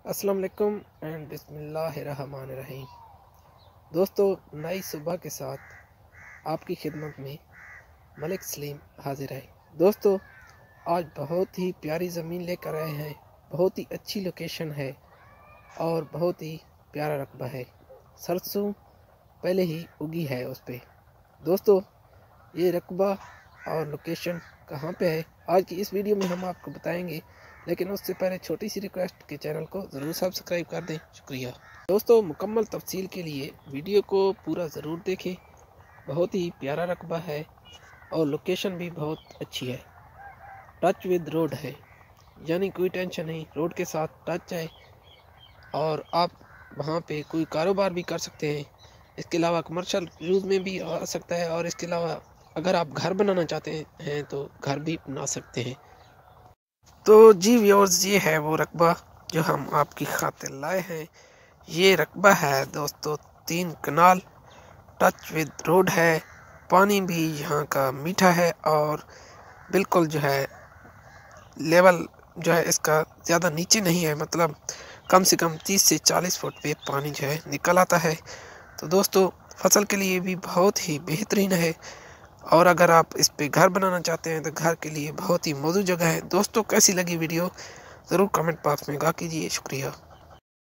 अस्सलाम वालेकुम एंड बिस्मिल्लाहिर्रहमानिर्रहीम। दोस्तों, नई सुबह के साथ आपकी खिदमत में मलिक सलीम हाजिर है। दोस्तों, आज बहुत ही प्यारी ज़मीन लेकर आए हैं। बहुत ही अच्छी लोकेशन है और बहुत ही प्यारा रकबा है। सरसों पहले ही उगी है उस पर। दोस्तों, ये रकबा और लोकेशन कहाँ पे है आज की इस वीडियो में हम आपको बताएंगे, लेकिन उससे पहले छोटी सी रिक्वेस्ट कि चैनल को ज़रूर सब्सक्राइब कर दें। शुक्रिया। दोस्तों, मुकम्मल तफसील के लिए वीडियो को पूरा ज़रूर देखें। बहुत ही प्यारा रकबा है और लोकेशन भी बहुत अच्छी है। टच विद रोड है, यानी कोई टेंशन नहीं, रोड के साथ टच है और आप वहाँ पे कोई कारोबार भी कर सकते हैं। इसके अलावा कमर्शियल यूज़ में भी आ सकता है और इसके अलावा अगर आप घर बनाना चाहते हैं तो घर भी बना सकते हैं। तो जी व्यूअर्स, ये है वो रकबा जो हम आपकी खातिर लाए हैं। ये रकबा है दोस्तों 3 कनाल, टच विद रोड है। पानी भी यहाँ का मीठा है और बिल्कुल जो है लेवल जो है इसका ज़्यादा नीचे नहीं है, मतलब कम से कम 30 से 40 फुट पे पानी जो है निकल आता है। तो दोस्तों, फसल के लिए भी बहुत ही बेहतरीन है और अगर आप इस पे घर बनाना चाहते हैं तो घर के लिए बहुत ही मौजूद जगह है। दोस्तों, कैसी लगी वीडियो ज़रूर कमेंट बॉक्स में गा कीजिए। शुक्रिया।